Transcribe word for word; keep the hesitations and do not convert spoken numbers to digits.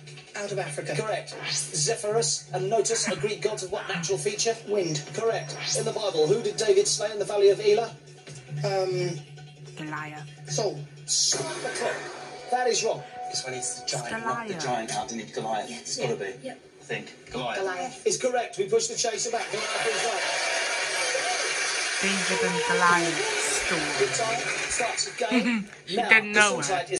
Out of Africa. Correct. Zephyrus and Notus are Greek gods of what natural feature? Wind. Correct. In the Bible, who did David slay in the valley of Elah? Um, Goliath. Saul. Strike the clock. That is wrong. Because when it's the giant, Goliath. not the giant out, didn't it? Goliath. Yes. It's got to be. Yep. I think. Goliath. Goliath. It's correct. We push the chaser back. Goliath is right. David and Goliath story. Good time. Starts again. She Now, didn't know this her. inside is